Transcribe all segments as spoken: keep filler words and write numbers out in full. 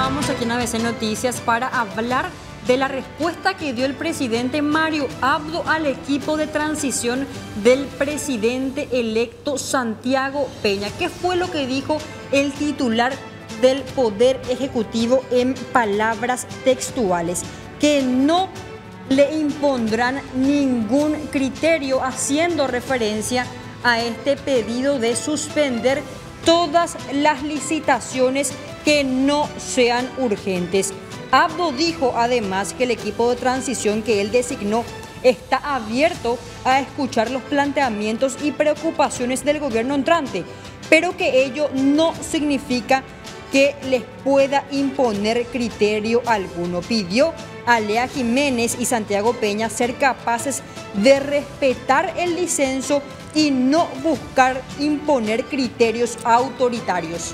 Estamos aquí en A B C Noticias para hablar de la respuesta que dio el presidente Mario Abdo al equipo de transición del presidente electo Santiago Peña. ¿Qué fue lo que dijo el titular del Poder Ejecutivo en palabras textuales? Que no le impondrán ningún criterio, haciendo referencia a este pedido de suspender todas las licitaciones que no sean urgentes. Abdo dijo además que el equipo de transición que él designó está abierto a escuchar los planteamientos y preocupaciones del gobierno entrante, pero que ello no significa que les pueda imponer criterio alguno. Pidió a Lea Jiménez y Santiago Peña ser capaces de respetar el disenso y no buscar imponer criterios autoritarios.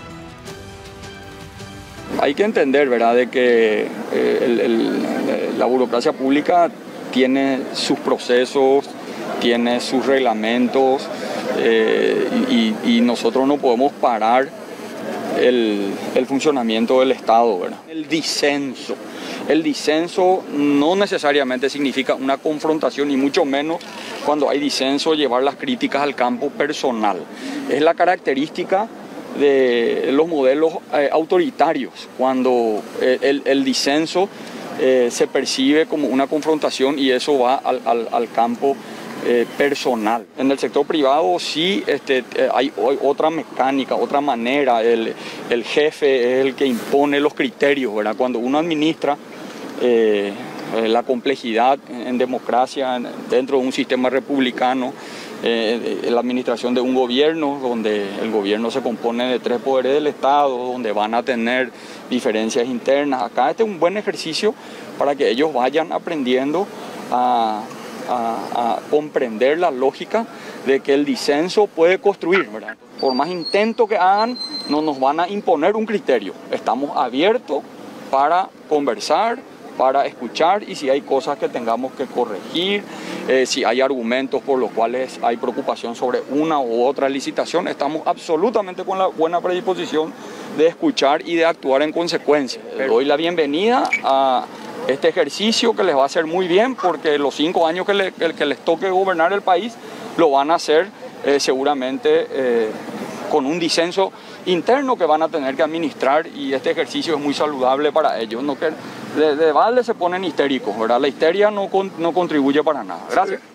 Hay que entender, ¿verdad?, de que eh, el, el, la burocracia pública tiene sus procesos, tiene sus reglamentos eh, y, y nosotros no podemos parar el, el funcionamiento del Estado, ¿verdad? El disenso. El disenso no necesariamente significa una confrontación, y mucho menos cuando hay disenso llevar las críticas al campo personal. Es la característica de los modelos eh, autoritarios, cuando eh, el, el disenso eh, se percibe como una confrontación y eso va al, al, al campo eh, personal. En el sector privado sí este, eh, hay otra mecánica, otra manera. El, el jefe es el que impone los criterios, ¿verdad? Cuando uno administra eh, la complejidad en democracia dentro de un sistema republicano, Eh, la administración de un gobierno, donde el gobierno se compone de tres poderes del Estado, donde van a tener diferencias internas. Acá este es un buen ejercicio para que ellos vayan aprendiendo a, a, a comprender la lógica de que el disenso puede construir, ¿verdad? Por más intento que hagan, no nos van a imponer un criterio. Estamos abiertos para conversar, para escuchar, y si hay cosas que tengamos que corregir, eh, si hay argumentos por los cuales hay preocupación sobre una u otra licitación, estamos absolutamente con la buena predisposición de escuchar y de actuar en consecuencia. Pero doy la bienvenida a este ejercicio que les va a hacer muy bien, porque los cinco años que, le, que les toque gobernar el país lo van a hacer eh, seguramente eh, con un disenso interno que van a tener que administrar, y este ejercicio es muy saludable para ellos. No que de, de balde se ponen histéricos, ¿verdad? La histeria no, no contribuye para nada. Gracias.